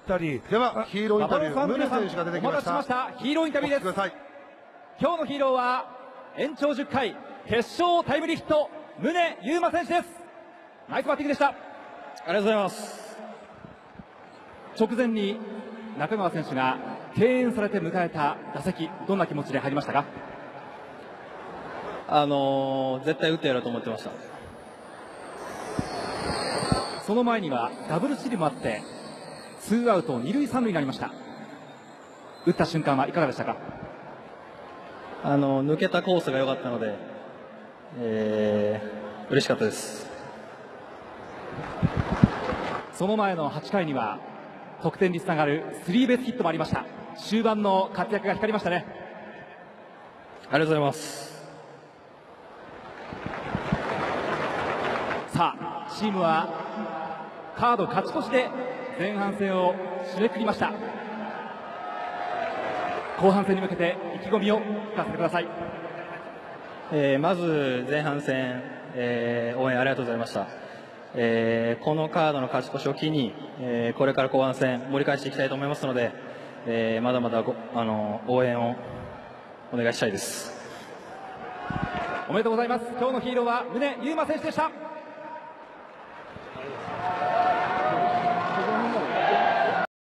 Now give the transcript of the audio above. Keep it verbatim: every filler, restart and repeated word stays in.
ったり。 ではヒーローインタビュー、宗選手が出てきました。 お待たせしました。ヒーローインタビューです。 お聞きください。 今日のヒーローは延長じゅっかい決勝タイムリーヒット、宗佑磨選手です。ナイスバッティングでした。ありがとうございます。 直前に中川選手が敬遠されて迎えた打席、どんな気持ちで入りましたか？ あのー、絶対打ってやろうと思ってました。 その前にはダブルスチールもあってツーアウト二塁三塁になりました。打った瞬間はいかがでしたか？ あの抜けたコースが良かったので、えー、嬉しかったです。 その前のはちかいには得点につながるスリーベースヒットもありました。終盤の活躍が光りましたね。 ありがとうございます。 さあチームはカード勝ち越しで前半戦を締めくくりました。後半戦に向けて意気込みを聞かせてください。 えー、まず前半戦、えー、応援ありがとうございました。えー、このカードの勝ち越しを機に、えー、これから後半戦盛り返していきたいと思いますので、えー、まだまだごあの応援をお願いしたいです。 おめでとうございます。今日のヒーローは宗佑磨選手でした。